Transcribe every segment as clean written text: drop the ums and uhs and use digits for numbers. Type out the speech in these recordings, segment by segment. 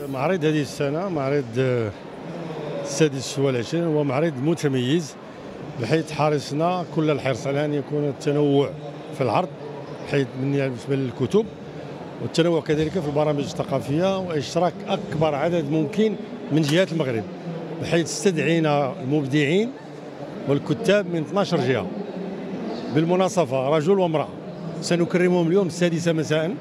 معرض هذه السنة معرض السادس والعشرين هو معرض متميز، بحيث حرصنا كل الحرص على أن يكون التنوع في العرض، بحيث بالنسبة للكتب، والتنوع كذلك في البرامج الثقافية، وإشراك أكبر عدد ممكن من جهات المغرب، بحيث استدعينا المبدعين والكتاب من 12 جهة بالمناصفة رجل وامرأة. سنكرمهم اليوم السادسة مساء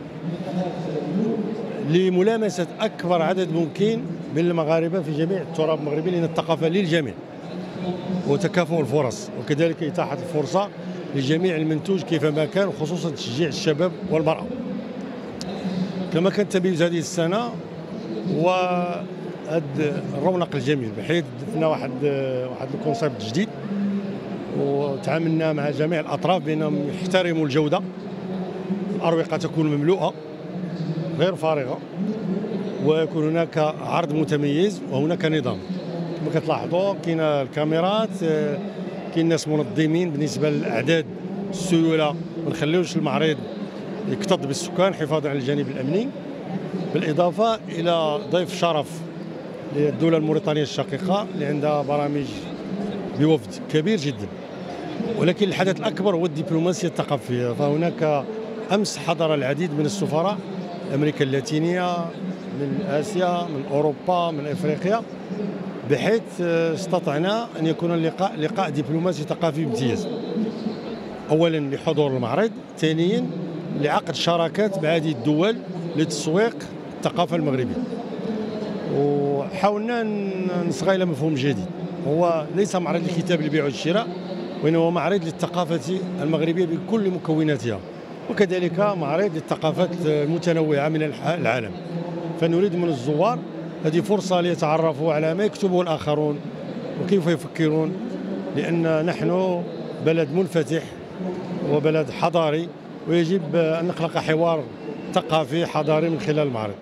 لملامسة أكبر عدد ممكن من المغاربة في جميع التراب المغربي، لأن الثقافة للجميع وتكافؤ الفرص، وكذلك إتاحة الفرصة لجميع المنتوج كيفما كان، وخصوصا تشجيع الشباب والمرأة. كما كان تميز هذه السنة هو هذا الرونق الجميل، بحيث ضفنا واحد الكونسيبت جديد، وتعاملنا مع جميع الأطراف بأنهم يحترموا الجودة، الأروقة تكون مملوءة غير فارغة، ويكون هناك عرض متميز وهناك نظام. كما كتلاحظوا كاين الكاميرات، كاين ناس منظمين بالنسبة للأعداد، السيولة، ما نخليوش المعرض يكتظ بالسكان حفاظا على الجانب الأمني، بالإضافة إلى ضيف شرف للدولة الموريتانية الشقيقة اللي عندها برامج بوفد كبير جدا. ولكن الحدث الأكبر هو الدبلوماسية الثقافية، فهناك أمس حضر العديد من السفراء أمريكا اللاتينية، من آسيا، من أوروبا، من إفريقيا، بحيث استطعنا أن يكون اللقاء لقاء دبلوماسي ثقافي بامتياز. أولا لحضور المعرض، ثانيا لعقد شراكات مع هذه الدول لتسويق الثقافة المغربية. وحاولنا نصغى إلى مفهوم جديد، هو ليس معرض الكتاب للبيع والشراء، وإنما هو معرض للثقافة المغربية بكل مكوناتها، وكذلك معرض للثقافات المتنوعة من العالم. فنريد من الزوار هذه فرصة ليتعرفوا على ما يكتبه الآخرون وكيف يفكرون، لأن نحن بلد منفتح وبلد حضاري، ويجب أن نخلق حوار ثقافي حضاري من خلال المعرض.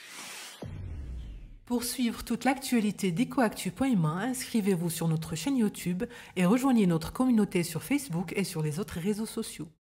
Pour suivre toute l'actualité d'EcoActu.ma, inscrivez-vous sur notre chaîne YouTube et rejoignez notre communauté sur Facebook et sur les autres réseaux sociaux.